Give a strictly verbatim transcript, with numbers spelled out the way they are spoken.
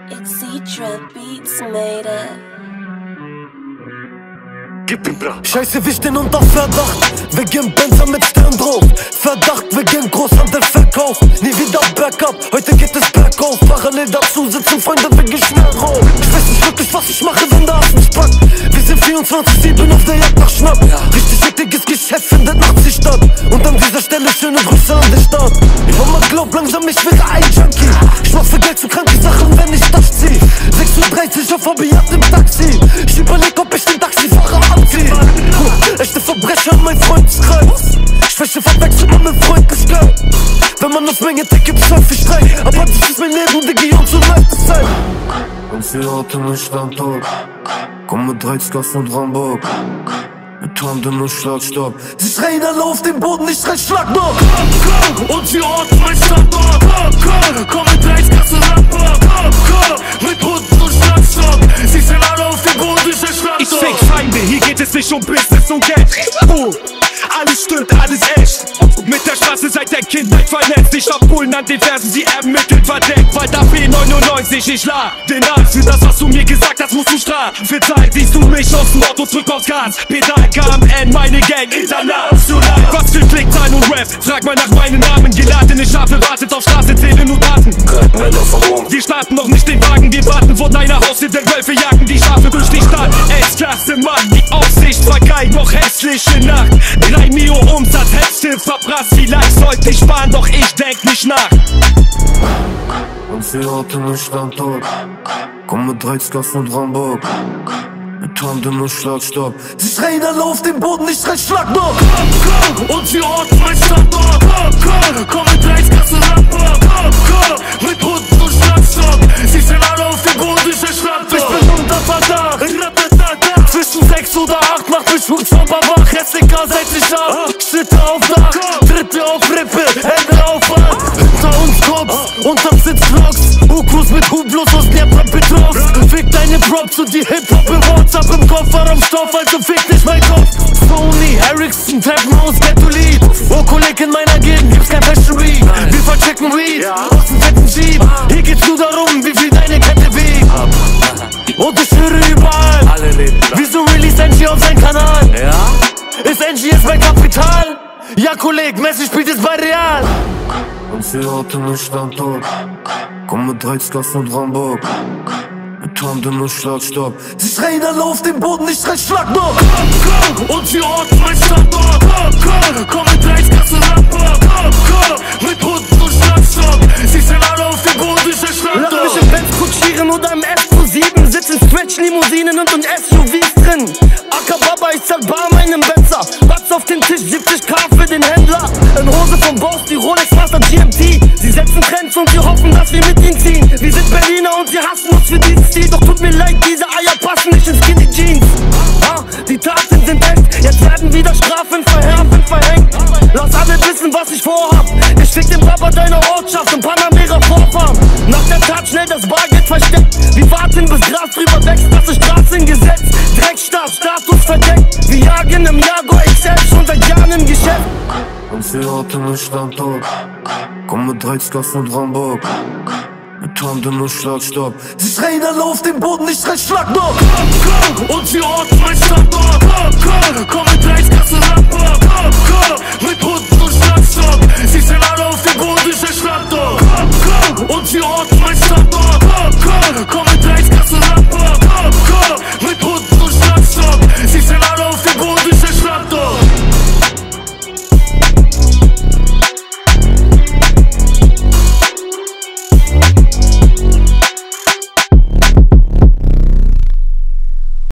It's Citra Beats made it. Gib ihm, bra. Scheiße, wir stehen unter Verdacht wegen Benzer mit Stern drauf. Verdacht wegen Großhandelverkauf. Nie wieder Backup, heute geht es bergauf. Parallel dazu sitzen Freunde wegen Schnellraum. Ich weiß nicht wirklich, was ich mache, wenn der Arsch mich packt. Wir sind vierundzwanzig sieben auf der Jagd nach Schnapp. Richtig ekliges Geschäft findet nachts die statt. Und an dieser Stelle schöne Grüße an den Staat. Mama glaubt langsam, ich wäre ein Junkie. Ich mach für Geld zu kranke Sachen, wenn ich das zieh. sechs Uhr dreißig auf Obiat im Taxi. Ich überleg, ob ich den Taxifahrer abziehe. Echte Verbrecher, mein Freundeskreis. Schwäche verwechselt man mit Freundlichkeit. Wenn man auf Menge tickt, gibt's häufig Streit. Aber das ist mein Leben, Diggi, und so leid es sein. Und sie hatten mich Standort. Komm mit Dreizgas und Rambock. Mit Tandem und Schlagstock. Sie schreien alle auf den Boden, ich schrei Schlagbock. Und sie orten mein Standort. Komm mit Dreizgas und Rambock. Mit Hunden und Schlagstock. Sie sind alle auf den Boden, ich schrei Schlagstock. Ich fick Feinde, hier geht es nicht um Business und Geld. Oh, alles stimmt, alles echt. Mit der Straße seit der Kindheit vernetzt. Ich hab Bullen an den Fersen, sie ermittelt verdeckt. Weiter B neunundneunzig, ich lad den Arzt. Für das, was du mir gesagt hast, musst du strafen. Für Zeit siehst du mich aus dem Auto zurück aufs Gas. Pedal K M N, meine Gang, international. Was für Klickzahlen und Rap, frag mal nach meinen Namen. Geladene Schafe wartet auf Straße, zählen nur Daten. Wir starten noch nicht den Wagen, wir warten vor deiner Haustür, denn Wölfe jagen die Schafe durch die Stadt. S-Klasse, Mann, die Aussicht war geil, noch hässliche Nacht. Drei Mio Umsatz, Hälfte verprasst, vielleicht sollte ich sparen, doch ich denk nicht nach. Und sie hatten mich Standort. Komm mit Dreizgas und Rambock. Mit Tandem und Schlagstock. Sie schreien alle auf den Boden, ich schrei Schlagbock. Und sie orten mein Standort. Komm mit Dreizgas und Rambock. Mit Hunden und Schlagstock. Sie sind alle auf den Boden, ich schrei Schlagstock. Ich bin unter Verdacht. Zwischen sechs oder acht macht mich Hubschrauber wach. S D K seit ich ab. Schritte auf Dach, Tritte auf Rippe, Hände auf Hand. Hinter uns Cops, unterm Sitz Vlogs. Ukus mit Hublos aus Dnepropetrovsk. Fick deine Props und die Hip-Hop im WhatsApp im Kofferraum Stoff, also fick nicht mein Kopf. Sony, Ericsson, Techno, Ghetto-Lied. Oh, Kolleg in meiner Gegend gibt's kein Fashion Week. Wir verchecken Weed aus dem fetten Jeep. Hier geht's nur darum, wie viel deine Kette wiegt. Und ich höre überall, wieso release Angie auf seinen Kanal? Ja? Ist Angie jetzt mein Kapital? Ja, Kolleg, Messi spielt jetzt bei Real. Und sie hatten mich Standort. Komm mit Dreizgas und Rambock. Mit Tandem und Schlagstock. Sie schreien alle auf den Boden, ich schrei Schlagbock. Und sie orten mein Standort. Komm mit Dreizgas und Rambock. Mit Hunden und Schlagstock. Sie sind alle auf den Boden, ich schrei Schlagstock. Lass mich im Benz kutschieren oder im S Q sieben. Sitzen Stretch-Limousinen und in S U Vs drin. Akababa, ich zahl bar meinem Benzer. Batz auf den Tisch, siebzig K für den Händler. In Hose vom Boss, die Rolex Master G M T. Sie setzen Trends und sie hoffen, dass wir mit ihnen ziehen. Wir sind Berliner und sie hassen uns für diesen Stil. Doch tut mir leid, diese Eier passen nicht in Skinny Jeans. Ah, die Taten sind echt, jetzt werden wieder Strafen verhängt, verhängt. Lass alle wissen, was ich vorhab. Ich fick den Papa deiner Ortschaft und Panamera Vorfahren. Nach der Tat schnell das Bargeld versteckt. Wir warten, bis Gras drüber wächst, das ist Straßengesetz. Dreckstaat, Status verdeckt. Wir jagen im Jaguar X L schon seit Jahren im Geschäft. Und sie hatten mich Standort. Komm mit Dreizgas und Rambock. Mit Tandem und Schlagstock. Sie schreien alle auf den Boden, ich schrei Schlagbock. Und sie orten mein Standort. Komm mit Dreizgas und Rambock. Mit Hunden und Schlagstock. Sie sind alle auf den Boden, ich schrei Schlagstock. Und sie orten mein Standort.